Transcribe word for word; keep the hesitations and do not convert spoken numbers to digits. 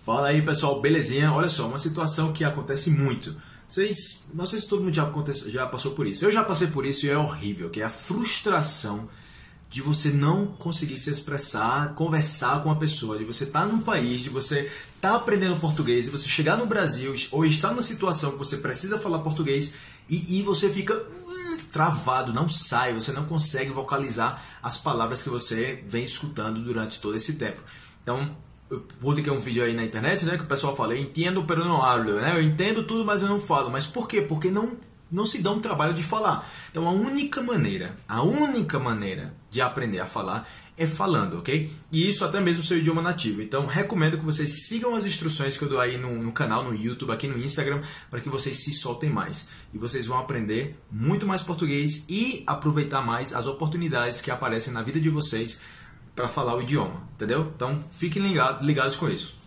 Fala aí, pessoal, belezinha? Olha só, uma situação que acontece muito. Vocês, não sei se todo mundo já, acontece, já passou por isso. Eu já passei por isso e é horrível, que é a frustração de você não conseguir se expressar, conversar com a pessoa, de você estar num país, de você estar aprendendo português, de você chegar no Brasil ou estar numa situação que você precisa falar português e, e você fica hum, travado, não sai, você não consegue vocalizar as palavras que você vem escutando durante todo esse tempo. Então, eu publiquei um vídeo aí na internet, né, que o pessoal fala, eu entendo, pero não hablo, né? Eu entendo tudo, mas eu não falo. Mas por quê? Porque não não se dá um trabalho de falar. Então a única maneira, a única maneira de aprender a falar é falando, ok? E isso até mesmo o seu idioma nativo. Então recomendo que vocês sigam as instruções que eu dou aí no, no canal, no YouTube, aqui no Instagram, para que vocês se soltem mais. E vocês vão aprender muito mais português e aproveitar mais as oportunidades que aparecem na vida de vocês para falar o idioma, entendeu? Então fiquem ligados, ligados com isso.